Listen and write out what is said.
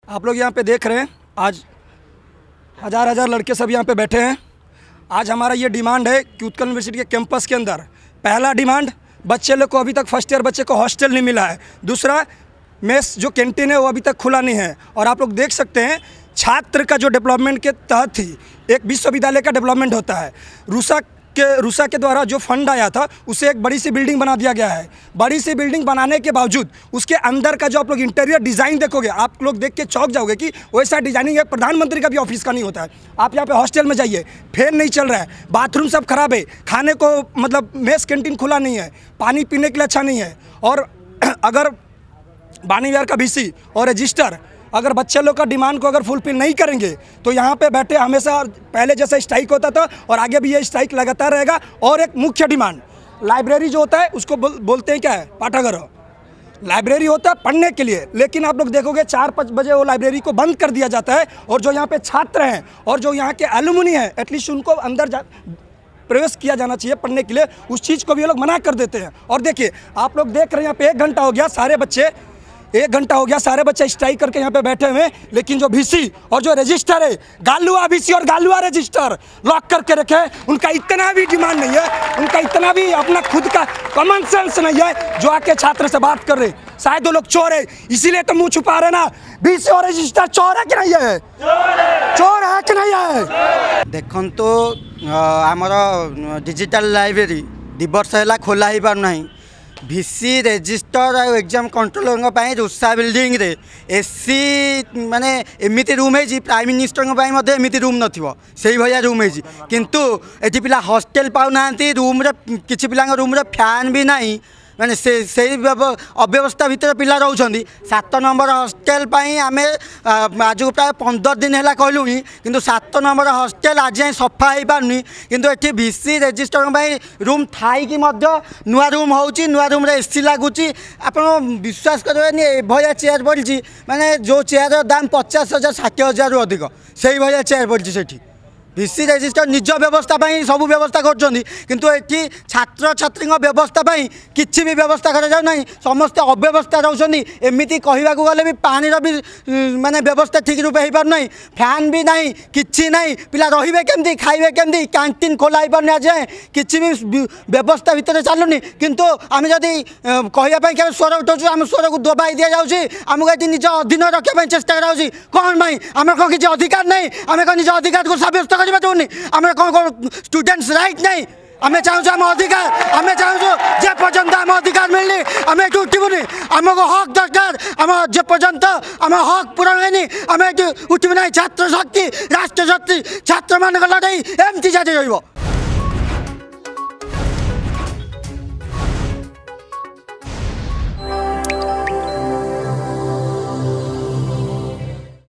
आप लोग यहाँ पे देख रहे हैं, आज हज़ार हज़ार लड़के सब यहाँ पे बैठे हैं। आज हमारा ये डिमांड है कि उत्कल यूनिवर्सिटी के कैंपस के अंदर पहला डिमांड, बच्चे लोग को अभी तक फर्स्ट ईयर बच्चे को हॉस्टल नहीं मिला है। दूसरा, मेस जो कैंटीन है वो अभी तक खुला नहीं है। और आप लोग देख सकते हैं, छात्र का जो डेवलपमेंट के तहत ही एक विश्वविद्यालय का डेवलपमेंट होता है। रूसा के द्वारा जो फंड आया था उससे एक बड़ी सी बिल्डिंग बना दिया गया है। बड़ी सी बिल्डिंग बनाने के बावजूद उसके अंदर का जो आप लोग इंटीरियर डिज़ाइन देखोगे, आप लोग देख के चौंक जाओगे कि वैसा डिजाइनिंग एक प्रधानमंत्री का भी ऑफिस का नहीं होता है। आप यहाँ पे हॉस्टल में जाइए, फैन नहीं चल रहा है, बाथरूम सब खराब है, खाने को मतलब मेस कैंटीन खुला नहीं है, पानी पीने के लिए अच्छा नहीं है। और अगर वाणिज्य का VC और रजिस्टर अगर बच्चे लोग का डिमांड को अगर फुलफिल नहीं करेंगे तो यहाँ पे बैठे हमेशा पहले जैसा स्ट्राइक होता था और आगे भी ये स्ट्राइक लगातार रहेगा। और एक मुख्य डिमांड, लाइब्रेरी जो होता है उसको बोलते हैं क्या है, पाठागार। लाइब्रेरी होता है पढ़ने के लिए, लेकिन आप लोग देखोगे 4-5 बजे वो लाइब्रेरी को बंद कर दिया जाता है। और जो यहाँ पे छात्र हैं और जो यहाँ के एलुमनी हैं, एटलीस्ट उनको अंदर प्रवेश किया जाना चाहिए पढ़ने के लिए, उस चीज़ को भी ये लोग मना कर देते हैं। और देखिए, आप लोग देख रहे हैं यहाँ पे 1 घंटा हो गया, सारे बच्चे स्ट्राइक करके यहाँ पे बैठे हुए हैं। लेकिन जो VC और जो रजिस्टर है, गालुआ VC और गालुआ रजिस्टर लॉक करके रखे हैं। उनका इतना भी डिमांड नहीं है, उनका इतना भी अपना खुद का कॉमन सेंस नहीं है जो आके छात्र से बात कर रहे। शायद वो लोग चोर है, इसीलिए तो मुंह छुपा रहे ना। VC और रजिस्टर चोर है कि नहीं है? चोर है कि नहीं है? देखो तो आमर डिजिटल लाइब्रेरी दिवर्ष है खोला ही पार नहीं। VC रजिस्टर और एग्जाम कंट्रोलर रूसा बिल्डिंग रे AC माने एमती रूम है, प्राइम मिनिस्टर एमती रूम नथिबो सेही भया रूम है। किंतु एटी पिला हॉस्टल पाउ नांती, रूम रे किछि पिला रूम रे फैन भी नहीं, माने से अव्यवस्था भितर पिला रहउछंदी। 7 नंबर हॉस्टल पाई आमे आज प्राय 15 दिन है कहलु, किंतु 7 नंबर हॉस्टल आज सफा हो पारनी। किंतु एठी VC रजिस्टर पाई रूम थाई कि मध्य नुआ रूम होउची, नुआ रूम रे AC लागुची। आपण विश्वास करबेनी एभया चेयर पड़ी, माने जो चेयर दाम 50,000 60,000 रु अधिक सेही भया चेयर पड़ी सेठी। VC रजिस्टर निज व्यवस्था सब व्यवस्था कर, किंतु एठी छात्र छात्री व्यवस्था किसी भी व्यवस्था करा ना, समस्त अव्यवस्था रहउछंदी। एमिति कहवाक गले भी पानी भी माने व्यवस्था ठीक रूपे हो पार नहीं, फैन भी नहीं, किछि नहीं। पिला रहिबे केमती, खाइबे केमती, कैंटीन खोला हो पारनी, आज किछि भी व्यवस्था भितर चलुनी। किंतु आम जदि कहवाई के स्वर उठाऊँ, आम स्वर को दबाई दि जाऊँगी, आमको ये निज अधीन रखा चेष्टा कराऊँगी। कौन भाई आम कौन किसी अधिकार नहीं, आम कौन निज अधिकार को सब्यस्त आम कौन स्टूडेंट्स राइट नहीं। आम चाहूँ आम अधिकार, आम चाहूँ जे पर्यंत आम अधिकार मिलनी आम ये उठबुनि। आमको हक दरकार, आम जे पर्यंत आम हक पूरण होनी आम ये उठबू ना। छात्र शक्ति, राष्ट्र शक्ति, छात्र मान लड़ाई एमती जारी रही।